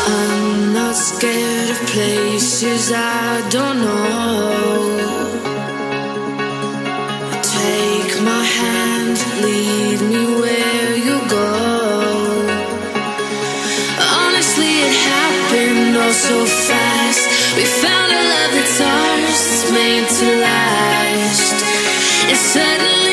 I'm not scared of places I don't know. Take my hand, lead me where you go. Honestly, it happened all so fast. We found a love that's ours, it's made to last. And suddenly